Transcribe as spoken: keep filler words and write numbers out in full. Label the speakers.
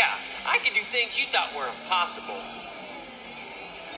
Speaker 1: Yeah, I can do things you thought were impossible.